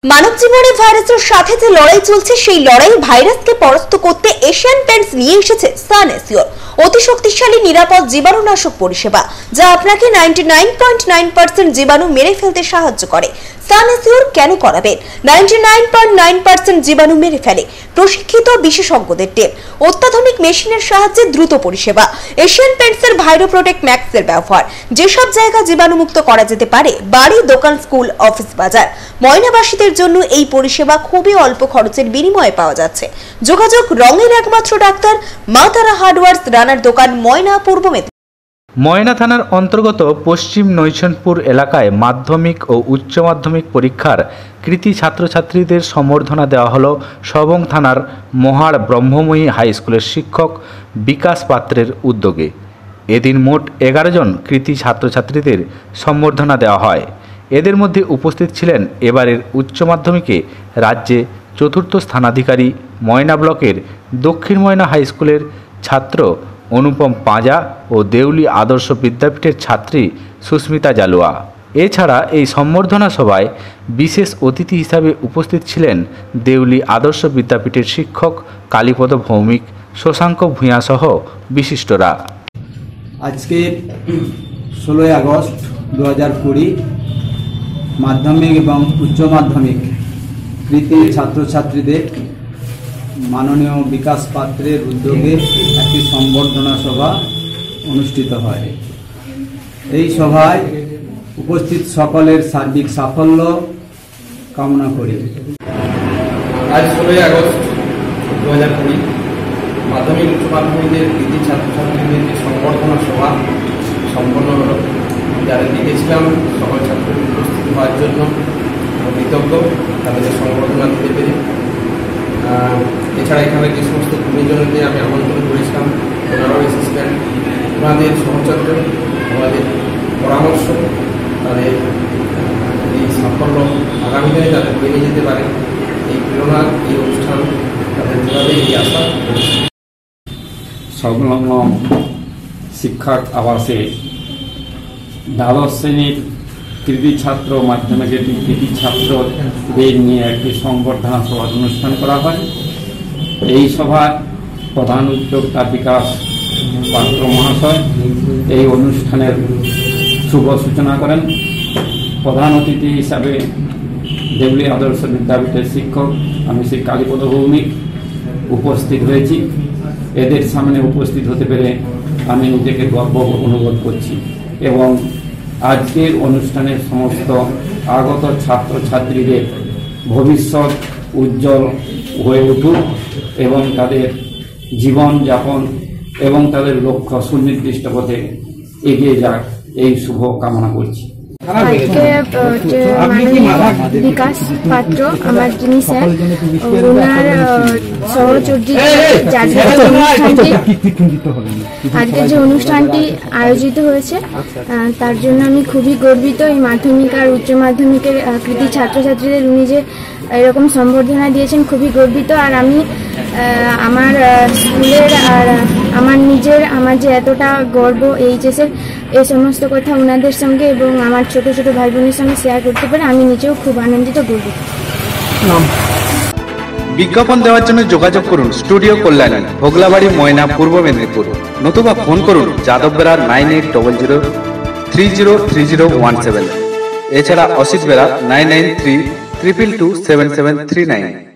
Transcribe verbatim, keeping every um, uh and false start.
মানব জীবনে ভাইরাসের সাথে যে লড়াই চলছে সেই লড়াই ভাইরাসকে পরাস্ত করতে এশিয়ান পেইন্টস নিয়ে এসেছে সান এসিওর অতি শক্তিশালী নিরাপদ জীবাণুনাশক পরিষেবা, যা আপনাকে ninety nine point nine percent জীবাণু মেরে ফেলতে সাহায্য করে। সান এসিওর কেন করাবেন? Ninety nine point nine percent জীবাণু মেরে ফেলে প্রশিক্ষিত বিশেষজ্ঞদের টিম, অত্যাধুনিক মেশিনের সাহায্যে দ্রুত পরিষেবা। এশিয়ান পেইন্টসের ভাইরো প্রোটেক্ট ম্যাক্সের ব্যবহার যেসব জায়গা জীবাণুমুক্ত করা যেতে পারে, বাড়ি, দোকান, স্কুল, অফিস, বাজার, ময়নাবাসীদের জন্য এই পরিষেবা খুবই অল্প খরচের বিনিময়ে পাওয়া যাচ্ছে। যোগাযোগ রঙের একমাত্র ডাক্তার, মা তারা হার্ডওয়ার্স, রানার দোকান, ময়না, পূর্ব মেদিনীপুর। ময়না থানার অন্তর্গত পশ্চিম নৈশনপুর এলাকায় মাধ্যমিক ও উচ্চ মাধ্যমিক পরীক্ষার কৃতী ছাত্রছাত্রীদের সম্বর্ধনা দেওয়া হলো সবং থানার মহাড় ব্রহ্মময়ী হাই স্কুলের শিক্ষক বিকাশ পাত্রের উদ্যোগে। এদিন মোট এগারো জন কৃতী ছাত্রছাত্রীদের সম্বর্ধনা দেওয়া হয়। এদের মধ্যে উপস্থিত ছিলেন এবারের উচ্চ মাধ্যমিকে রাজ্যে চতুর্থ স্থানাধিকারী ময়না ব্লকের দক্ষিণ ময়না হাই স্কুলের ছাত্র অনুপম পাঁজা ও দেউলি আদর্শ বিদ্যাপীঠের ছাত্রী সুস্মিতা জালুয়া। এছাড়া এই সম্বর্ধনা সভায় বিশেষ অতিথি হিসাবে উপস্থিত ছিলেন দেউলি আদর্শ বিদ্যাপীঠের শিক্ষক কালীপদ ভৌমিক, শশাঙ্ক ভূঁইয়া সহ বিশিষ্টরা। আজকে ষোলোই আগস্ট দু হাজার কুড়ি মাধ্যমিক এবং উচ্চ মাধ্যমিক কৃতী ছাত্রছাত্রীদের মাননীয় বিকাশ পাত্রের উদ্যোগে একটি সম্বর্ধনা সভা অনুষ্ঠিত হয়। এই সভায় উপস্থিত সকলের সার্বিক সাফল্য কামনা করি। আজ ষোলোই আগস্ট দু হাজার কুড়ি মাধ্যমিক উচ্চ মাধ্যমিকের কৃতী ছাত্রছাত্রীদের যে সম্বর্ধনা সভা সম্পন্ন হল, যারা লিখেছিলাম সকল ছাত্রদের উপস্থিত হওয়ার জন্য কৃতজ্ঞ, তাদেরকে সম্বর্ধনা দিতে পেরে। এছাড়া এখানে যে সমস্ত গুণীজনদের আমি আমন্ত্রণ করেছিলাম, ওনারাও এসেছিলেন। ওনাদের সহচর্য, ওনাদের পরামর্শ, তাদের এই সাফল্য আগামী দিনে তাদের বেড়ে যেতে পারে, এই প্রেরণার এই অনুষ্ঠান তাদের যেভাবে এই আশা করছি। সংলগ্ন শিক্ষা আবাসে দ্বাদশ শ্রেণীর কৃতী ছাত্র, মাধ্যমিকের কৃতী ছাত্রদের নিয়ে একটি সংবর্ধনা সভার অনুষ্ঠান করা হয়। এই সভার প্রধান উদ্যোক্তা বিকাশ পাত্র মহাশয় এই অনুষ্ঠানের শুভ সূচনা করেন। প্রধান অতিথি হিসাবে দেউলি আদর্শ বিদ্যাপীঠের শিক্ষক আমি শ্রী কালীপদ ভৌমিক উপস্থিত হয়েছি। এদের সামনে উপস্থিত হতে পেরে আমি নিজেকে গর্ব অনুভব করছি এবং আজকের অনুষ্ঠানের সমস্ত আগত ছাত্রছাত্রীদের ভবিষ্যৎ উজ্জ্বল হয়ে উঠুক এবং তাদের জীবনযাপন এবং তাদের লক্ষ্য সুনির্দিষ্ট পথে এগিয়ে যাক, এই শুভ কামনা করছি। আজকে বিকাশ পাত্র আমার যিনি স্যার, ওনার সহযোগী আজকে যে অনুষ্ঠানটি আয়োজিত হয়েছে তার জন্য আমি খুবই গর্বিত। এই মাধ্যমিক আর উচ্চ মাধ্যমিকের কৃতী ছাত্রছাত্রীদের উনি যে এরকম সম্বর্ধনা দিয়েছেন খুবই গর্বিত। আর আমি আমার স্কুলের আর আমার নিজের আমার যে এতটা গর্ব এইচএসের এই সমস্ত কথা ওনাদের সঙ্গে এবং আমার ছোট ছোট ভাই বোনের সঙ্গে শেয়ার করতে পারে আমি নিজেও খুব আনন্দিত, গর্বিত। বিজ্ঞাপন দেওয়ার জন্য যোগাযোগ করুন স্টুডিও কল্যাণী, ভোগলাবাড়ি, ময়না, পূর্ব মেদিনীপুর। নতুবা ফোন করুন Yadav Bera nine eight double zero three zero three zero one seven. এছাড়া Asit Bera nine nine three triple two seven seven three nine.